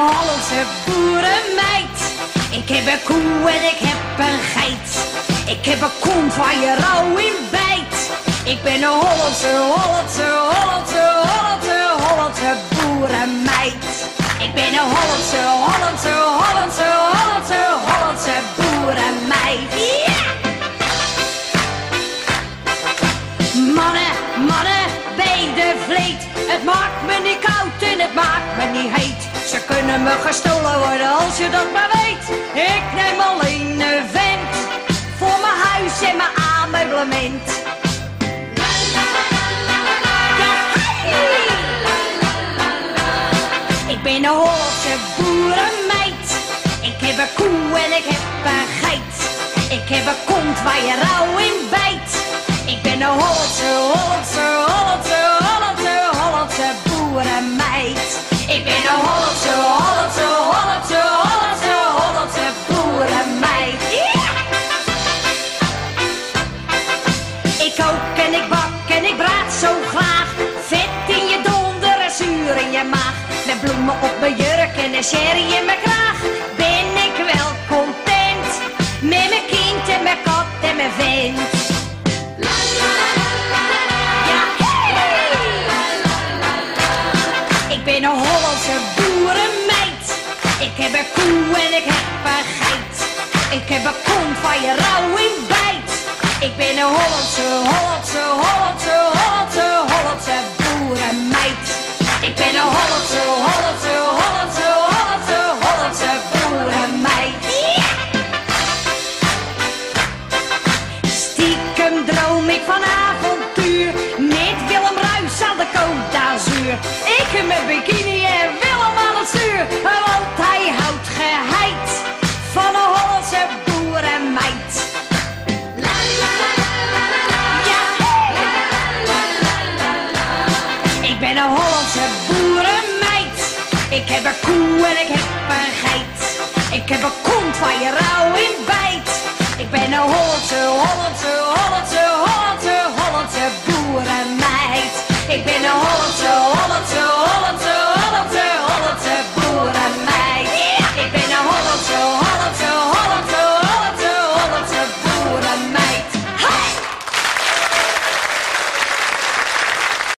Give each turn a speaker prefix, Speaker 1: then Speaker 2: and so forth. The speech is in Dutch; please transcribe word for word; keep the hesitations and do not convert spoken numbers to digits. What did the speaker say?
Speaker 1: Hollandse boerenmeid. Ik heb een koe en ik heb een geit. Ik heb een kont waar je rauw in bijt. Ik ben een Hollandse, Hollandse, Hollandse, Hollandse, Hollandse boerenmeid. Ik ben een Hollandse, Hollandse, Hollandse, Hollandse, Hollandse boerenmeid. Ja! Mannen, mannen, bij de vleet. Het maakt me niet koud en het maakt me niet heet. Ze kunnen me gestolen worden als je dat maar weet. Ik neem alleen een vent voor mijn huis en mijn ameublement. Ik ben een Hollandse boerenmeid. Ik heb een koe en ik heb een geit. Ik heb een kont waar je rauw in bijt. Ik ben een Hollandse, Hollandse, Hollandse, Hollandse, Hollandse boerenmeid. Ik ben een Hollandse, Hollandse, Hollandse, Hollandse, Hollandse boerenmeid. Yeah! Ik kook en ik bak en ik braad zo graag. Vet in je donder en zuur in je maag. Met bloemen op mijn jurk en een sherry in mijn kraag. Ben ik wel content met mijn kind en mijn kat en mijn vent. Ja, hey! Ik ben een Hollandse boerenmeid. Ik heb een koe en ik heb een geit. Ik heb een kont waar je rauw in bijt. Ik ben een Hollandse, Hollandse, Hollandse, Hollandse, Hollandse boerenmeid. Ik ben een Hollandse, Hollandse, Hollandse, Hollandse, Hollandse boerenmeid. Ja! Stiekem droom ik van avontuur met Willem Ruijs aan de Côte d'Azur. Ik in mijn bikini en Willem aan het stuur, want hij houdt geheid van een Hollandse boerenmeid. Ja, hey! Ik ben een Hollandse boerenmeid. Ik heb een koe en ik heb een geit. Ik heb een kont waar je